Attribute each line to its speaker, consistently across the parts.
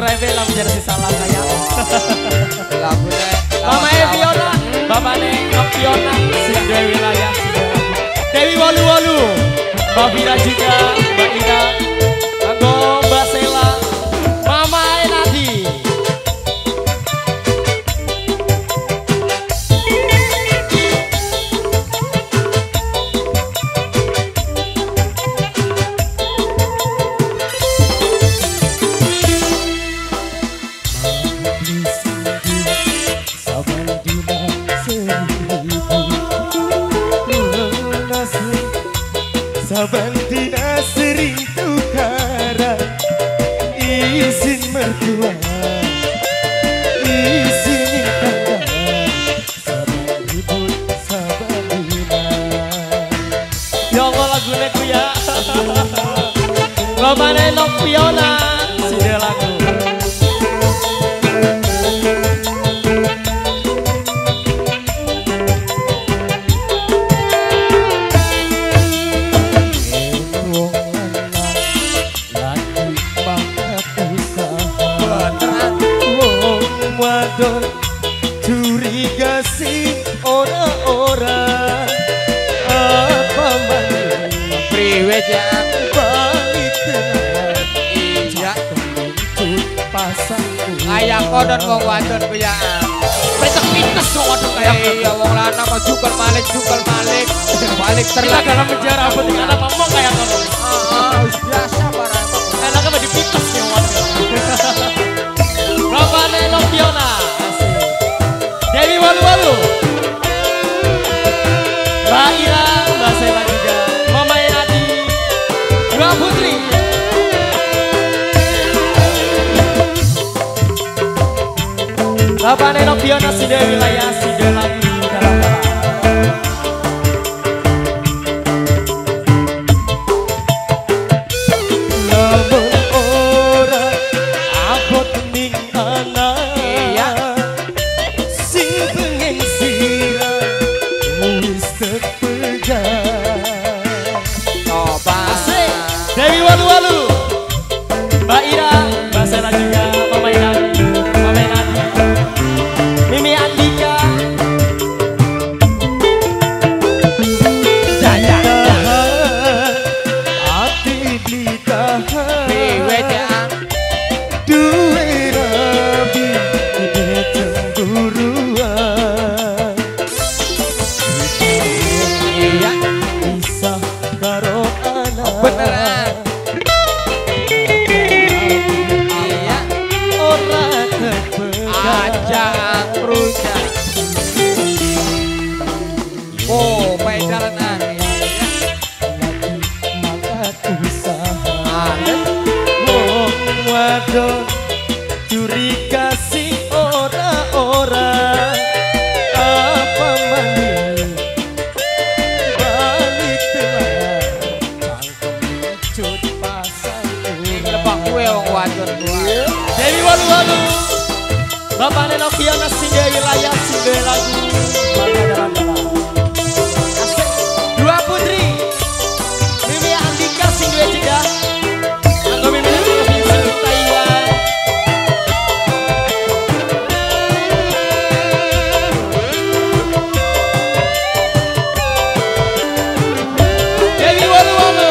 Speaker 1: Rewe lah menjadi si salah saya.
Speaker 2: Lagunya
Speaker 1: Mama Fiona, bapaknya Fiona, si Dewi wilayah, Dewi Walu-Walu, Mbak Vira juga, Mbak Ida, Anggo, Mbak Sela, Mama Enadi.
Speaker 3: Saban dina sering tukaran izin mertua, izin tangan, saban ribut saban dina.
Speaker 1: Ya Allah lagunya ku ya. Bapaknya Fiona, si dia lagu.
Speaker 3: Curiga si orang-orang apa mana
Speaker 2: priwet ya
Speaker 3: balik tenan
Speaker 2: iya
Speaker 3: tuntut pasang
Speaker 2: kayak kodon wong wadon kuyaan petek pites kodon kayak iya wong lanang mau jukal malik balik
Speaker 1: Kita
Speaker 2: terlagi
Speaker 1: dalam penjara apa tinggal apa ngomong kayak kamu.
Speaker 2: biasa para emang
Speaker 1: Enaknya mah dipites ya warga. Bapaknya Fiona, Dewi Walu-Walu, Mbak Ira, Mbak Sela juga, Mama Enadi, Mbak Putri. Bapaknya Fiona, si Dewi wilayah, si Dewi lagi dalam-dalam.
Speaker 3: namun orang abot ning anak sing pengen sirah wis tepegang
Speaker 2: coba
Speaker 1: Asik, Dewi Walu-Walu, Mbak Ira, Mbak Sela juga, Mama Enadi, Mimi Andika,
Speaker 3: hati beli tahan
Speaker 2: priwet ya
Speaker 3: duwe rabi gede cemburuan
Speaker 2: iya
Speaker 3: bisa karo anak
Speaker 2: beneran iya
Speaker 3: ora tepegang
Speaker 2: aja rusak oh pedalan aneh
Speaker 3: mangkat usaha
Speaker 2: aneh
Speaker 3: wong wadon curiga si ora-ora apa maning balik telah cangkem cut pasang
Speaker 2: lebak kue wong wadon kue
Speaker 1: Dewi Walu-Walu, Bapaknya Fiona, si Dewi wilayah, si Dewi lagu, Bapaknya dalam-dalam. Asik, Dua Putri, Mimi Andika, si Dewi juga, Anggo Mimi Provinsi Taiwan. Dewi Walu-Walu,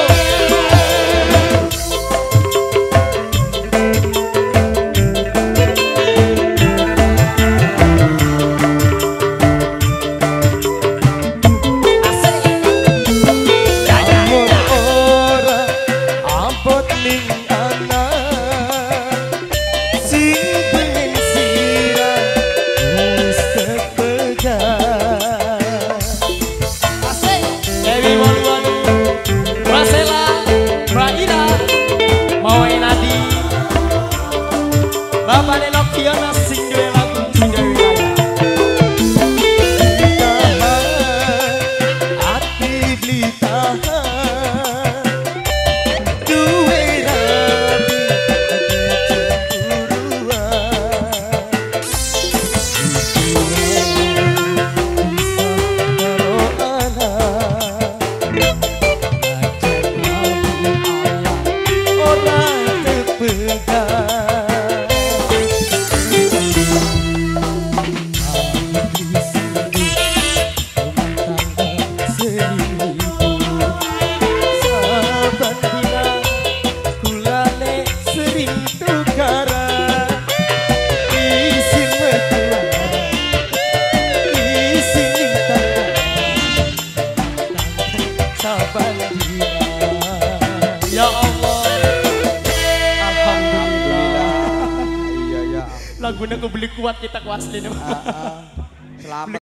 Speaker 3: Saban dina kulane sering tukaran isin metua isin ingkang saban dina. Ya Allah, alhamdulillah.
Speaker 2: Iya ya.
Speaker 1: Lagunya aku beli kuat kita ku asli nih.
Speaker 2: Selamat